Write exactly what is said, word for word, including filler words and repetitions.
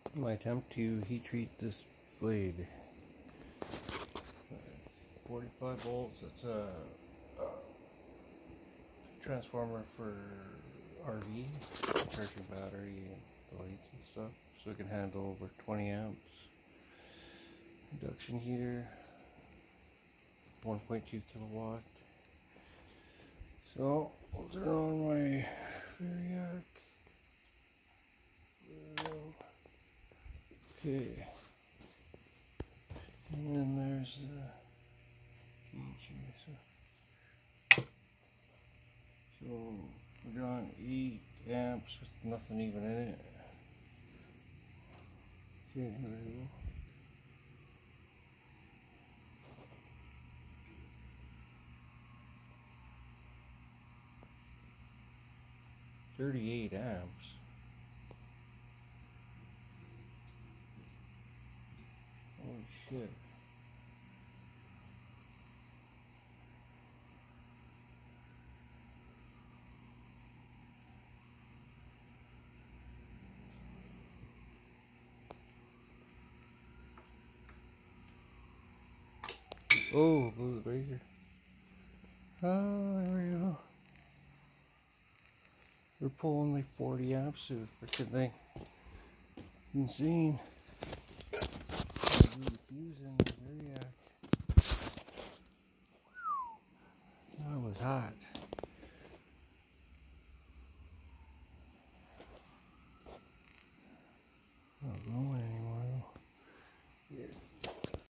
My attempt to heat treat this blade. forty-five volts. It's a, a transformer for R V, charging battery and the lights and stuff, so it can handle over twenty amps. Induction heater, one point two kilowatt. So I'll turn on my variac. Okay, and then there's the gauge here. So, so we're drawing eight amps with nothing even in it. Okay, here we go. thirty-eight amps. Holy shit. Oh, blew the breaker. Oh, there we go. We're pulling like forty amps through the freaking thing. Insane. Really fusing the variac. That was hot.